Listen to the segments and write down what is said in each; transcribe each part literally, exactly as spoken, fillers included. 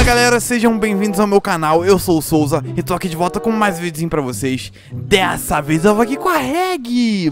galera, sejam bem-vindos ao meu canal, eu sou o Souza e tô aqui de volta com mais vídeos pra vocês. Dessa vez eu vou aqui com a Reg.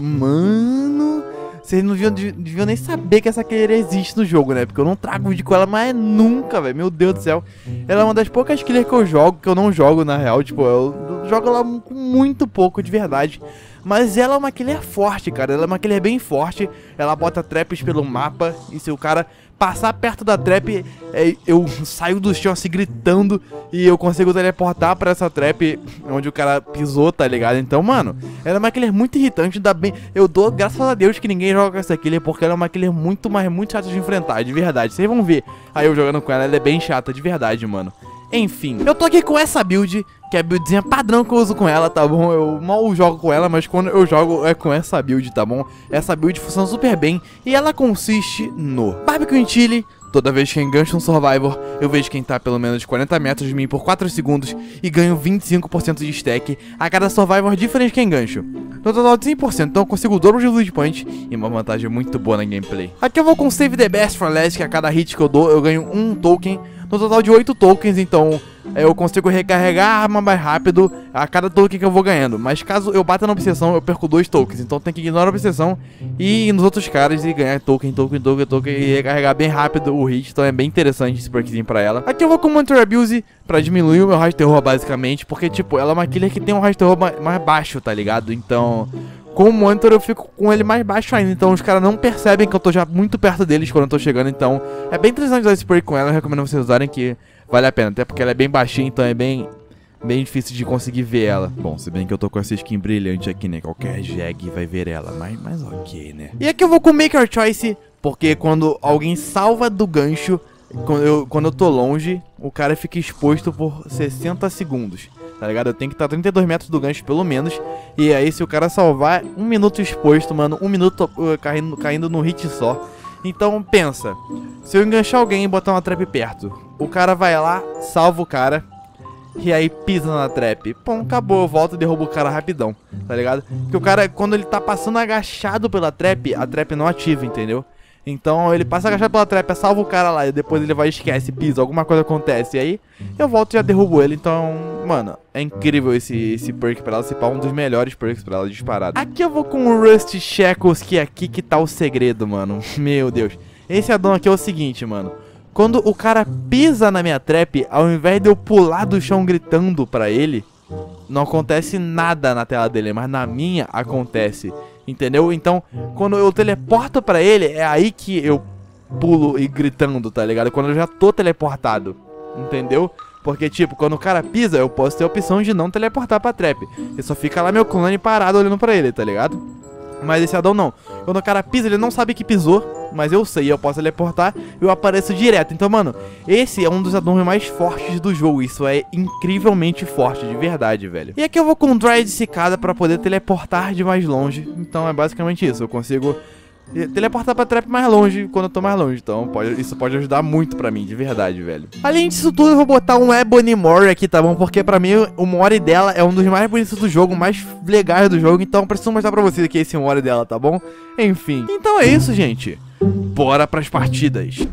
Mano, vocês não deviam, deviam nem saber que essa killer existe no jogo, né? Porque eu não trago vídeo com ela, mas nunca, velho, meu Deus do céu. Ela é uma das poucas killers que eu jogo, que eu não jogo na real, tipo, eu jogo ela com muito pouco de verdade. Mas ela é uma killer forte, cara, ela é uma killer bem forte. Ela bota traps pelo mapa e se o cara passar perto da trap, é, eu saio do chão assim gritando e eu consigo teleportar pra essa trap onde o cara pisou, tá ligado? Então, mano, ela é uma killer muito irritante, ainda bem, eu dou graças a Deus que ninguém joga com essa killer, porque ela é uma killer muito, mas muito chata de enfrentar, de verdade. Vocês vão ver aí eu jogando com ela, ela é bem chata, de verdade, mano. Enfim, eu tô aqui com essa build, que é a buildzinha padrão que eu uso com ela, tá bom? Eu mal jogo com ela, mas quando eu jogo é com essa build, tá bom? Essa build funciona super bem e ela consiste no Barbecue in Chili. Toda vez que engancho um Survivor, eu vejo quem tá a pelo menos quarenta metros de mim por quatro segundos e ganho vinte e cinco por cento de stack a cada Survivor diferente que engancho. No total de cem por cento, então eu consigo o dobro de loot point e uma vantagem muito boa na gameplay. Aqui eu vou com Save the Best for Last, que a cada hit que eu dou eu ganho um token. No total de oito tokens, então eu consigo recarregar a arma mais rápido a cada token que eu vou ganhando. Mas caso eu bata na obsessão, eu perco dois tokens. Então tem que ignorar a obsessão e ir nos outros caras e ganhar token, token, token, token e recarregar bem rápido o hit. Então é bem interessante esse perkzinho pra ela. Aqui eu vou com Monitor Abuse pra diminuir o meu Raio de Terror basicamente. Porque tipo, ela é uma killer que tem um Raio de Terror mais baixo, tá ligado? Então com o Monitor eu fico com ele mais baixo ainda, então os caras não percebem que eu tô já muito perto deles quando eu tô chegando, então é bem interessante usar esse perk com ela, eu recomendo vocês usarem que vale a pena, até porque ela é bem baixinha, então é bem, bem difícil de conseguir ver ela. Bom, se bem que eu tô com essa skin brilhante aqui, né, qualquer jag vai ver ela, mas, mas ok, né. E aqui eu vou com Make Your Choice, porque quando alguém salva do gancho, quando eu, quando eu tô longe, o cara fica exposto por sessenta segundos. Tá ligado? Eu tenho que estar a trinta e dois metros do gancho, pelo menos. E aí, se o cara salvar um minuto exposto, mano, um minuto uh, caindo, caindo num hit só. Então, pensa. Se eu enganchar alguém e botar uma trap perto, o cara vai lá, salva o cara. E aí, pisa na trap. Pum, acabou. Eu volto e derrubo o cara rapidão. Tá ligado? Porque o cara, quando ele tá passando agachado pela trap, a trap não ativa, entendeu? Então ele passa agachado pela trap, salva o cara lá e depois ele vai e esquece, pisa, alguma coisa acontece. E aí eu volto e já derrubo ele. Então, mano, é incrível esse, esse perk pra ela. Esse pau é um dos melhores perks pra ela disparado. Aqui eu vou com o Rust Shackles, que é aqui que tá o segredo, mano. Meu Deus. Esse addon aqui é o seguinte, mano. Quando o cara pisa na minha trap, ao invés de eu pular do chão gritando pra ele, não acontece nada na tela dele, mas na minha acontece. Entendeu? Então, quando eu teleporto pra ele, é aí que eu pulo e gritando, tá ligado? Quando eu já tô teleportado, entendeu? Porque, tipo, quando o cara pisa, eu posso ter a opção de não teleportar pra trap. E só fica lá meu clone parado olhando pra ele, tá ligado? Mas esse addon não. Quando o cara pisa, ele não sabe que pisou, mas eu sei, eu posso teleportar e eu apareço direto. Então, mano, esse é um dos addons mais fortes do jogo. Isso é incrivelmente forte, de verdade, velho. E aqui eu vou com Dry de Cicada pra poder teleportar de mais longe. Então é basicamente isso, eu consigo teleportar pra trap mais longe quando eu tô mais longe. Então pode, isso pode ajudar muito pra mim, de verdade, velho. Além disso tudo, eu vou botar um Ebony Mori aqui, tá bom? Porque pra mim o Mori dela é um dos mais bonitos do jogo, mais legais do jogo. Então preciso mostrar pra vocês aqui esse Mori dela, tá bom? Enfim, então é isso, gente. Bora pras partidas.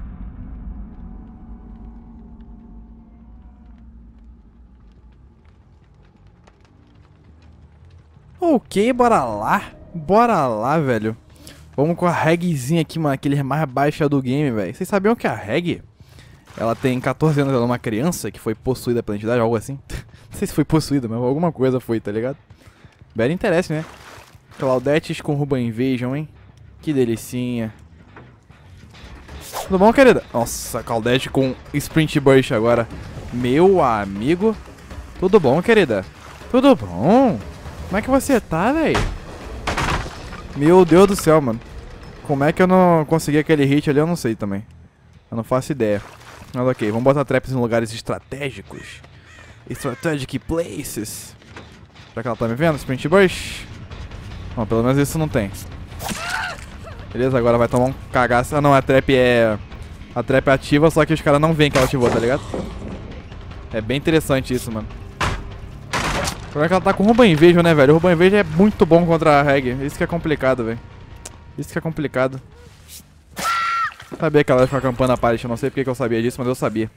Ok, bora lá. Bora lá, velho. Vamos com a Regzinha aqui, mano, aquele mais baixo do game, velho. Vocês sabiam que a Reg, ela tem catorze anos, ela é uma criança que foi possuída pela entidade, algo assim? Não sei se foi possuída, mas alguma coisa foi, tá ligado? Belo interesse, né? Claudetes com Ruban Invasion, hein? Que delicinha. Tudo bom, querida? Nossa, Claudete com Sprint Burst agora. Meu amigo. Tudo bom, querida? Tudo bom? Como é que você tá, velho? Meu Deus do céu, mano. Como é que eu não consegui aquele hit ali, eu não sei também. Eu não faço ideia. Mas ok, vamos botar traps em lugares estratégicos. Strategic places. Será que ela tá me vendo? Sprint Burst? Bom, pelo menos isso não tem. Beleza, agora vai tomar um cagaço. Ah não, a trap é... A trap é ativa, só que os caras não veem que ela ativou, tá ligado? É bem interessante isso, mano. Como é que ela tá com o Ruban Invasion, né, velho? O Ruban Invasion é muito bom contra a Reg. Isso que é complicado, velho. Isso que é complicado. Sabia que ela ia ficar acampando a parede. Eu não sei porque que eu sabia disso, mas eu sabia.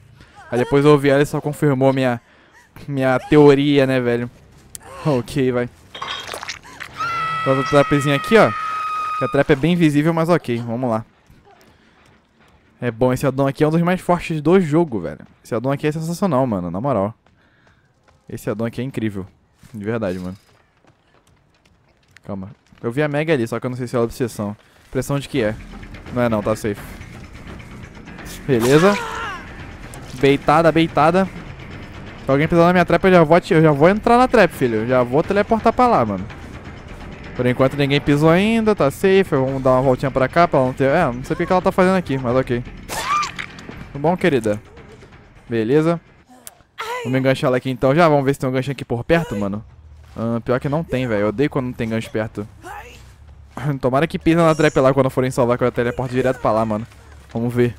Aí depois eu ouvi ela e só confirmou minha, minha teoria, né, velho? Ok, vai. Outra trapezinha aqui, ó. A trap é bem visível, mas ok, vamos lá. É bom, esse addon aqui é um dos mais fortes do jogo, velho. Esse addon aqui é sensacional, mano, na moral. Esse addon aqui é incrível. De verdade, mano. Calma. Eu vi a Meg ali, só que eu não sei se é obsessão. Impressão de que é. Não é não, tá safe. Beleza. Beitada, beitada. Se alguém pisar na minha trap, eu já vou, eu já vou entrar na trap, filho. Eu já vou teleportar pra lá, mano. Por enquanto ninguém pisou ainda, tá safe. Vamos dar uma voltinha pra cá pra ela não ter... É, não sei o que ela tá fazendo aqui, mas ok. Tudo bom, querida? Beleza. Vamos enganchar ela aqui então já. Vamos ver se tem um gancho aqui por perto, mano. Ah, pior que não tem, velho. Eu odeio quando não tem gancho perto. Tomara que pisa na trap lá quando forem salvar, que eu teleporto direto pra lá, mano. Vamos ver.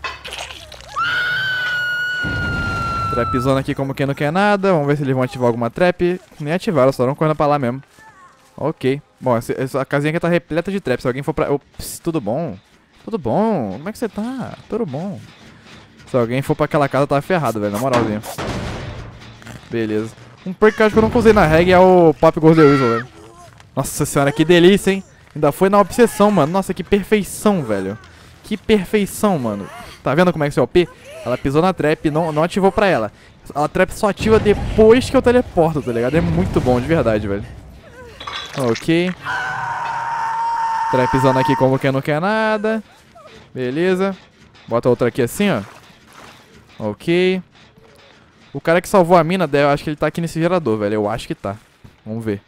Trapzona aqui como quem não quer nada. Vamos ver se eles vão ativar alguma trap. Nem ativaram, só não correndo pra lá mesmo. Ok. Bom, essa, essa casinha aqui tá repleta de trap. Se alguém for pra... Ops, tudo bom? Tudo bom? Como é que você tá? Tudo bom. Se alguém for pra aquela casa, tá ferrado, velho. Na moralzinha. Beleza. Um perk que eu acho que eu nunca usei na reg é o Pop Goes the Weasel, velho. Nossa senhora, que delícia, hein? Ainda foi na obsessão, mano. Nossa, que perfeição, velho. Que perfeição, mano. Tá vendo como é que isso é O P? Ela pisou na trap e não, não ativou pra ela. A trap só ativa depois que eu teleporto, tá ligado? É muito bom, de verdade, velho. Ok. Trapzona aqui como quem não quer nada. Beleza. Bota outra aqui assim, ó. Ok. O cara que salvou a mina, eu acho que ele tá aqui nesse gerador, velho. Eu acho que tá. Vamos ver.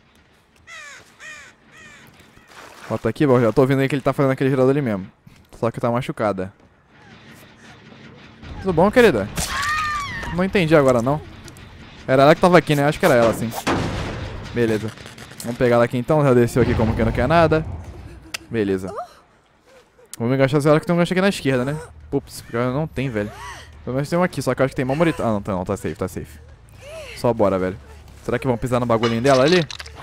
Bota aqui, bom, já tô vendo aí que ele tá fazendo aquele gerador ali mesmo. Só que tá machucada. Tudo bom, querida? Não entendi agora, não. Era ela que tava aqui, né? Acho que era ela, sim. Beleza. Vamos pegar ela aqui então. Já desceu aqui como que não quer nada. Beleza. Vamos enganchar ela que tem um gancho aqui na esquerda, né? Ups, não tem, velho. Pelo menos tem um aqui, só que eu acho que tem uma morita. Ah, não, tá, não, tá safe, tá safe. Só bora, velho. Será que vão pisar no bagulhinho dela ali?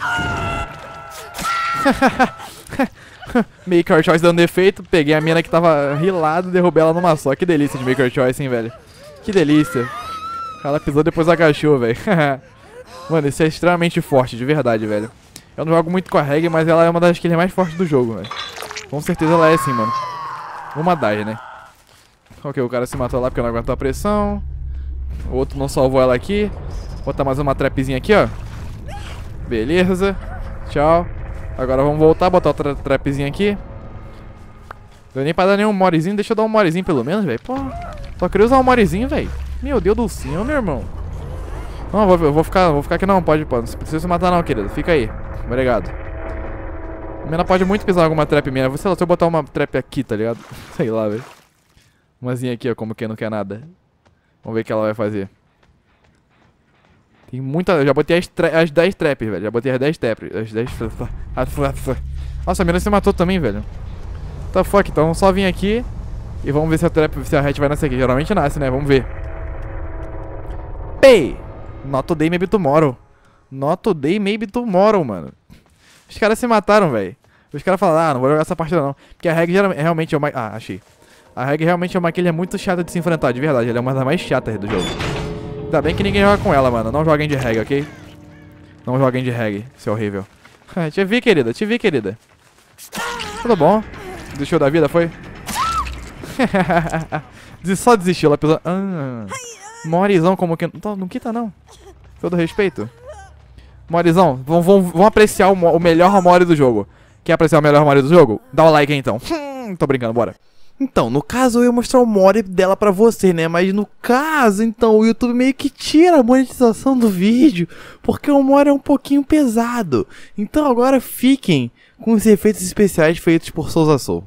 Maker Choice dando defeito. Peguei a mina que tava rilada e derrubei ela numa só. Que delícia de Maker Choice, hein, velho. Que delícia. Ela pisou e depois agachou, velho. Mano, isso é extremamente forte, de verdade, velho. Eu não jogo muito com a reg, mas ela é uma das kills mais fortes do jogo, velho. Com certeza ela é sim, mano. Uma das, né? Ok, o cara se matou lá porque não aguentou a pressão. O outro não salvou ela aqui. Vou botar mais uma trapzinha aqui, ó. Beleza. Tchau. Agora vamos voltar, botar outra trapzinha aqui. Deu nem pra dar nenhum morezinho. Deixa eu dar um morezinho pelo menos, velho. Pô, só queria usar um morezinho, velho. Meu Deus do céu, meu irmão. Não, eu vou, eu vou ficar, vou ficar aqui não, pode, pode. Não precisa se matar não, querido. Fica aí. Obrigado. A mina pode muito pisar em alguma trap minha. Sei lá, se eu botar uma trap aqui, tá ligado? Sei lá, velho. Umazinha aqui, ó, como quem não quer nada. Vamos ver o que ela vai fazer. Tem muita... Eu já botei as, as dez traps, velho. Já botei as dez traps. As dez... Nossa, a mina se matou também, velho. Tá fuck, então vamos só vir aqui. E vamos ver se a trap, se a hatch vai nascer aqui. Geralmente nasce, né? Vamos ver. Pay! Not today, maybe tomorrow. Not today, maybe tomorrow, mano. Os caras se mataram, velho. Os caras falaram, ah, não vou jogar essa partida não. Porque a reg geralmente, realmente é uma... Ah, achei. A reg realmente é uma kill muito chata de se enfrentar, de verdade. Ela é uma das mais chatas do jogo. Ainda bem que ninguém joga com ela, mano. Não joguem de reg, ok? Não joguem de reg. Isso é horrível. Te vi, querida. Te vi, querida. Tudo bom? Desistiu da vida, foi? Só desistiu. Ela pisou... Ah, Morizão como que... Não, não quita, não. Todo respeito. Morizão, vamos, vamos, vamos apreciar o, o melhor Mori do jogo. Quer apreciar o melhor Mori do jogo? Dá o like aí, então. Hum, tô brincando, bora. Então, no caso eu ia mostrar o Mori dela pra você, né? Mas no caso, então, o YouTube meio que tira a monetização do vídeo, porque o Mori é um pouquinho pesado. Então agora fiquem com os efeitos especiais feitos por Souza Soul.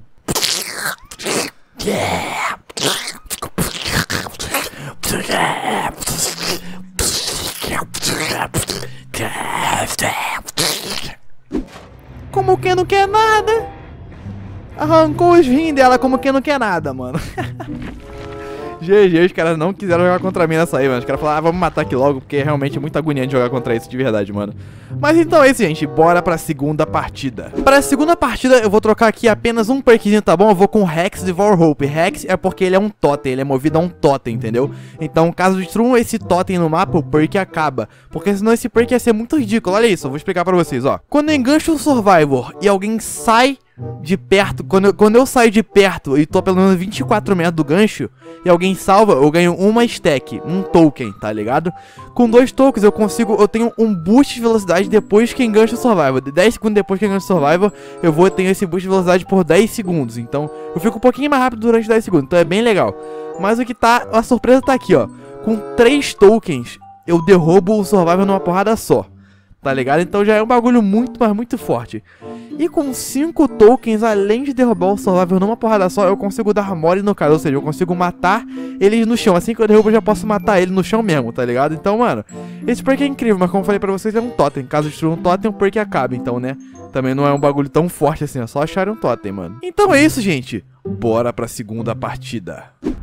Como quem não quer nada. Arrancou os rins dela como quem não quer nada, mano. G G, os caras não quiseram jogar contra mim nessa aí, mano. Os caras falaram, ah, vamos matar aqui logo, porque é realmente muito agoniante jogar contra isso de verdade, mano. Mas então é isso, gente. Bora pra segunda partida. Pra segunda partida, eu vou trocar aqui apenas um perkzinho, tá bom? Eu vou com Rex Devour Hope. Rex é porque ele é um totem, ele é movido a um totem, entendeu? Então, caso destruam esse totem no mapa, o perk acaba. Porque senão esse perk ia ser muito ridículo. Olha isso, eu vou explicar pra vocês, ó. Quando eu engancho o Survivor e alguém sai de perto, quando eu, quando eu saio de perto e tô pelo menos vinte e quatro metros do gancho e alguém salva, eu ganho uma stack, um token, tá ligado? Com dois tokens eu consigo, eu tenho um boost de velocidade depois que engancho o Survivor. De dez segundos depois que engancho o Survivor, eu vou ter esse boost de velocidade por dez segundos. Então eu fico um pouquinho mais rápido durante dez segundos, então é bem legal. Mas o que tá, a surpresa tá aqui, ó. Com três tokens eu derrubo o Survivor numa porrada só, tá ligado? Então já é um bagulho muito, mas muito forte. E com cinco tokens, além de derrubar o Survivor numa porrada só, eu consigo dar mole no cara. Ou seja, eu consigo matar eles no chão. Assim que eu derrubo, eu já posso matar ele no chão mesmo, tá ligado? Então, mano, esse perk é incrível. Mas como eu falei pra vocês, é um totem. Caso destrua um totem, o perk acaba. Então, né, também não é um bagulho tão forte assim. É só achar um totem, mano. Então é isso, gente. Bora pra segunda partida.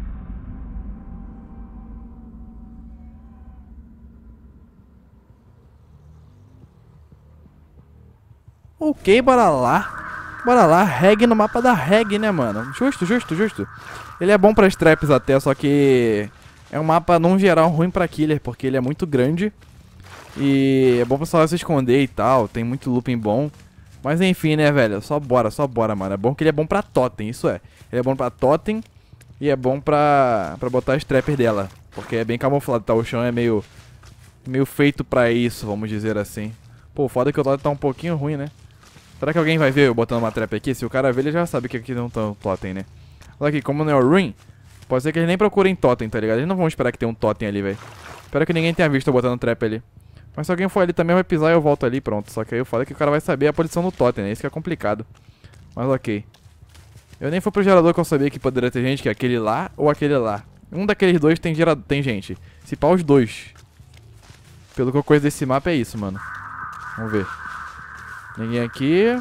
Ok, bora lá. Bora lá, Reg no mapa da Reg, né, mano? Justo, justo, justo. Ele é bom para as traps até, só que é um mapa, num geral, ruim pra killer, porque ele é muito grande. E é bom pra só se esconder e tal, tem muito looping bom. Mas enfim, né, velho, só bora, só bora, mano. É bom que ele é bom pra totem, isso é. Ele é bom pra totem e é bom pra, pra botar as trappers dela. Porque é bem camuflado, tá? O chão é meio, meio feito pra isso, vamos dizer assim. Pô, foda que o totem tá um pouquinho ruim, né? Será que alguém vai ver eu botando uma trap aqui? Se o cara ver, ele já sabe que aqui não tem um totem, né? Olha aqui, como não é o ruim, pode ser que eles nem procurem totem, tá ligado? Eles não vão esperar que tenha um totem ali, velho. Espero que ninguém tenha visto eu botando trap ali. Mas se alguém for ali também, vai pisar e eu volto ali, pronto. Só que aí eu falo que o cara vai saber a posição do totem, né? Isso que é complicado. Mas ok. Eu nem fui pro gerador que eu sabia que poderia ter gente, que é aquele lá ou aquele lá. Um daqueles dois tem, gerador, tem gente. Se pá, os dois. Pelo que eu conheço desse mapa é isso, mano. Vamos ver. Ninguém aqui.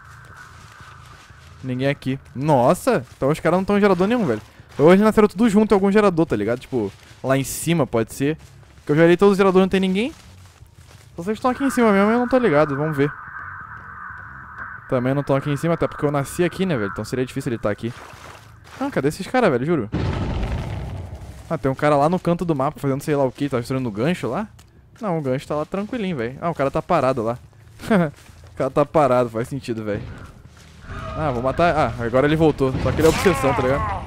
Ninguém aqui. Nossa, então os caras não estão em gerador nenhum, velho. Hoje nasceram tudo junto em algum gerador, tá ligado? Tipo, lá em cima pode ser. Porque eu já olhei todos os geradores, não tem ninguém. Só vocês estão aqui em cima mesmo, eu não tô ligado, vamos ver. Também não estão aqui em cima, até porque eu nasci aqui, né, velho? Então seria difícil ele estar aqui. Ah, cadê esses caras, velho? Juro. Ah, tem um cara lá no canto do mapa fazendo sei lá o que, tá destruindo o gancho lá? Não, o gancho tá lá tranquilinho, velho. Ah, o cara tá parado lá. O cara tá parado, faz sentido, velho. Ah, vou matar... Ah, agora ele voltou. Só que ele é obsessão, tá ligado?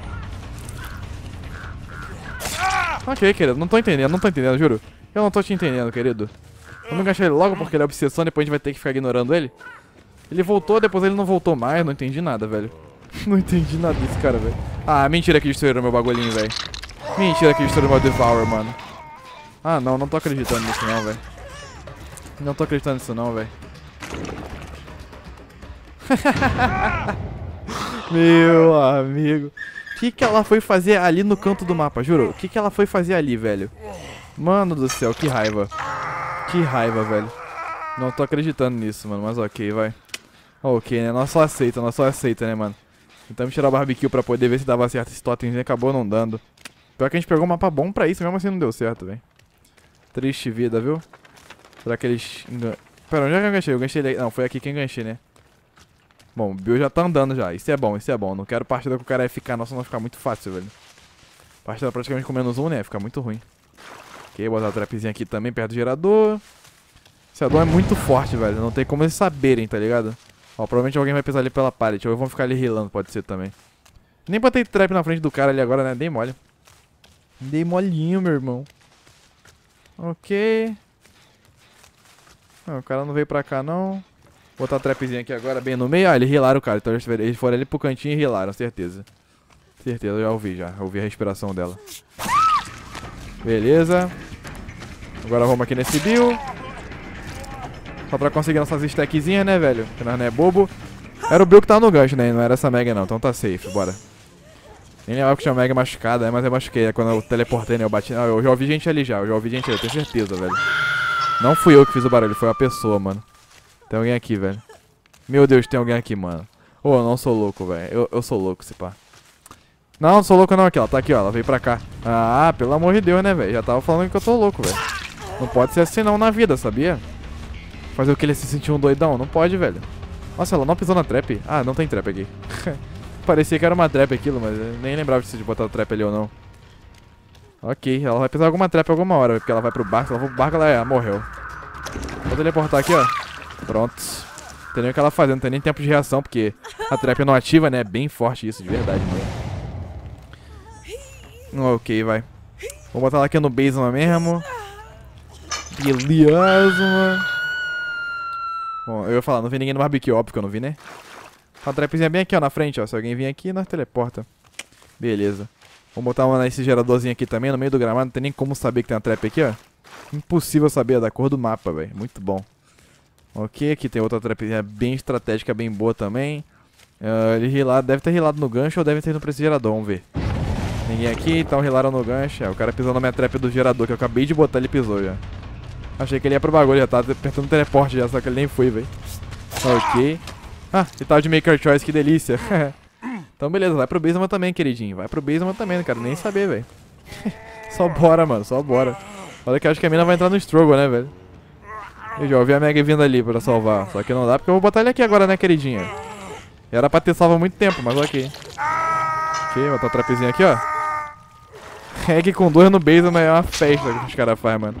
Ok, querido. Não tô entendendo, não tô entendendo, juro. Eu não tô te entendendo, querido. Vamos enganchar ele logo porque ele é obsessão, depois a gente vai ter que ficar ignorando ele. Ele voltou, depois ele não voltou mais. Não entendi nada, velho. Não entendi nada desse cara, velho. Ah, mentira que destruíram meu bagulhinho, velho. Mentira que destruíram meu Devour, mano. Ah, não, não tô acreditando nisso não, velho. Não tô acreditando nisso não, velho. Meu amigo. O que que ela foi fazer ali no canto do mapa, juro? O que que ela foi fazer ali, velho? Mano do céu, que raiva. Que raiva, velho. Não tô acreditando nisso, mano, mas ok, vai. Ok, né? Nós só aceita, nós só aceita, né, mano? Tentamos tirar o barbecue pra poder ver se dava certo esse totem e acabou não dando. Pior que a gente pegou um mapa bom pra isso, mesmo assim não deu certo, velho. Triste vida, viu? Será que eles... Pera, onde é que eu enganchei? Eu enganchei ele... Não, foi aqui que eu enganchei, né? Bom, o Bill já tá andando já. Isso é bom, isso é bom. Não quero partida com o cara F K, nossa, não vai ficar muito fácil, velho. Partida praticamente com menos um, né? Fica muito ruim. Ok, botar a trapzinha aqui também, perto do gerador. Esse gerador é muito forte, velho. Não tem como eles saberem, tá ligado? Ó, provavelmente alguém vai pisar ali pela pallet. Ou vão ficar ali healando, pode ser também. Nem botei trap na frente do cara ali agora, né? Dei mole. Dei molinho, meu irmão. Ok. Ah, o cara não veio pra cá, não. Vou botar a trapzinha aqui agora, bem no meio. Ah, eles healaram o cara. Então eles foram ali pro cantinho e healaram, certeza. Certeza, eu já ouvi já. Eu ouvi a respiração dela. Beleza. Agora vamos aqui nesse Bill. Só pra conseguir nossas stackzinhas, né, velho? Que nós não é bobo. Era o Bill que tava no gancho, né? Não era essa Mega, não. Então tá safe, bora. Nem lembrava que tinha Mega machucada, né? Mas eu machuquei. É quando eu teleportei, né? Eu bati. Ah, eu já ouvi gente ali já. Eu já ouvi gente ali, eu tenho certeza, velho. Não fui eu que fiz o barulho, foi uma pessoa, mano. Tem alguém aqui, velho. Meu Deus, tem alguém aqui, mano. Ô, oh, eu não sou louco, velho. Eu, eu sou louco, se pá. Não, não sou louco não aqui, ela tá aqui, ó. Ela veio pra cá. Ah, pelo amor de Deus, né, velho? Já tava falando que eu tô louco, velho. Não pode ser assim não na vida, sabia? Fazer o que ele se sentir um doidão? Não pode, velho. Nossa, ela não pisou na trap? Ah, não tem trap aqui. Parecia que era uma trap aquilo, mas eu nem lembrava se de botar trap ali ou não. Ok, ela vai pisar alguma trap alguma hora, porque ela vai pro barco. Se ela for pro barco, ela é, morreu. Vou teleportar aqui, ó. Pronto. Não tem nem o que ela fazer, não tem nem tempo de reação, porque a trap não ativa, né? É bem forte isso, de verdade, mano. Ok, vai. Vou botar ela aqui no basement mesmo. Beleza, mano. Bom, eu ia falar, não vi ninguém no barbecue, óbvio que eu não vi, né? Uma trapzinha bem aqui, ó, na frente, ó. Se alguém vir aqui, nós teleporta. Beleza. Vamos botar uma nesse geradorzinho aqui também, no meio do gramado. Não tem nem como saber que tem uma trap aqui, ó. Impossível saber, é da cor do mapa, velho. Muito bom. Ok, aqui tem outra trapzinha bem estratégica, bem boa também. Uh, ele rilado, deve ter rilado no gancho ou deve ter ido pra esse gerador, vamos ver. Ninguém aqui, então rilaram no gancho. É, o cara pisou na minha trap do gerador, que eu acabei de botar, ele pisou já. Achei que ele ia pro bagulho, já tava apertando o teleporte já, só que ele nem foi, velho. Ok. Ah, e tava de Maker Choice, que delícia. Então beleza, vai pro basement também, queridinho. Vai pro basement também, não quero nem saber, velho. Só bora, mano, só bora. Olha que eu acho que a mina vai entrar no struggle, né, velho. Eu já ouvi a Meg vindo ali pra salvar. Só que não dá, porque eu vou botar ele aqui agora, né, queridinha. Era pra ter salvo há muito tempo, mas ok. Ok, botar o trapezinho aqui, ó. É que com dois no basement é uma festa que os caras fazem, mano.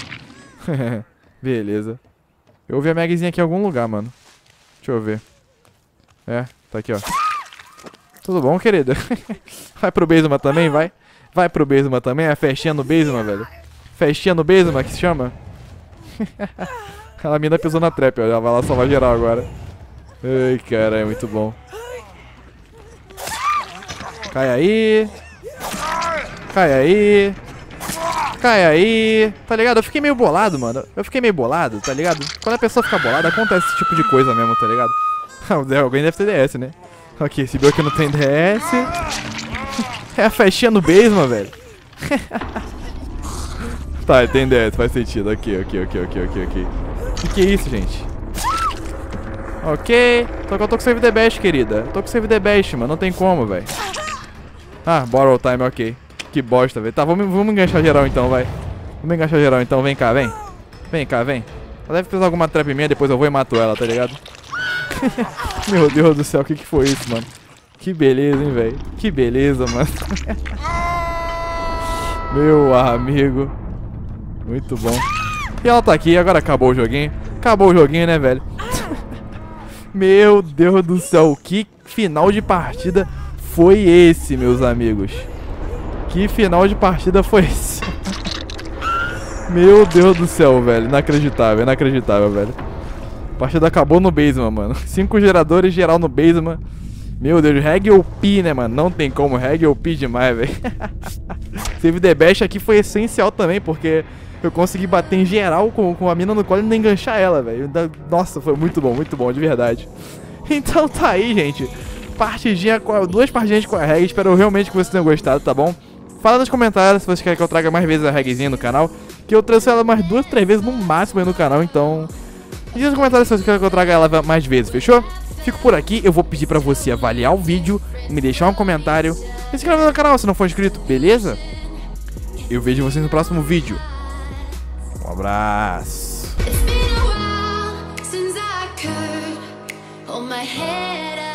Beleza. Eu ouvi a Megzinha aqui em algum lugar, mano. Deixa eu ver. É, tá aqui, ó. Tudo bom, querida? Vai pro basement também, vai? Vai pro basement também? É festinha no basement, velho. Festinha no basement, que se chama? A mina pisou na trap, ó. Ela vai lá salvar geral agora. Ai, cara, é muito bom. Cai aí. Cai aí. Cai aí. Tá ligado? Eu fiquei meio bolado, mano. Eu fiquei meio bolado, tá ligado? Quando a pessoa fica bolada, acontece esse tipo de coisa mesmo, tá ligado? Alguém deve ter D S, né? Ok, esse bico aqui não tem D S. É a festinha no basement, velho. Tá, tem D S, faz sentido. Ok, ok, ok, ok, ok, ok. O que é isso, gente? Ok. Só que eu tô com save the best, querida. Eu tô com save the best, mano. Não tem como, velho. Ah, borrow time, ok. Que bosta, velho. Tá, vamos, vamos enganchar geral então, vai. Vamos enganchar geral então. Vem cá, vem. Vem cá, vem. Ela deve fazer alguma trap minha, depois eu vou e mato ela, tá ligado? Meu Deus do céu, o que que foi isso, mano? Que beleza, hein, velho? Que beleza, mano. Meu amigo. Muito bom. E ela tá aqui, agora acabou o joguinho. Acabou o joguinho, né, velho? Meu Deus do céu, que final de partida foi esse, meus amigos? Que final de partida foi esse? Meu Deus do céu, velho. Inacreditável, inacreditável, velho. A partida acabou no basement, mano. Cinco geradores geral no basement. Meu Deus, reg O P, né, mano? Não tem como, reg O P demais, velho. Save the best aqui foi essencial também, porque eu consegui bater em geral com, com a mina no colo e não enganchar ela, velho. Nossa, foi muito bom, muito bom, de verdade. Então tá aí, gente. Partidinha, duas partidinhas com a reg. Espero realmente que vocês tenham gostado, tá bom? Fala nos comentários se vocês querem que eu traga mais vezes a regzinha no canal, que eu trouxe ela mais duas, três vezes no máximo aí no canal, então... Diz nos comentários se vocês querem que eu traga ela mais vezes, fechou? Fico por aqui, eu vou pedir pra você avaliar o vídeo, me deixar um comentário, e se inscrever no canal se não for inscrito, beleza? Eu vejo vocês no próximo vídeo. Um abraço.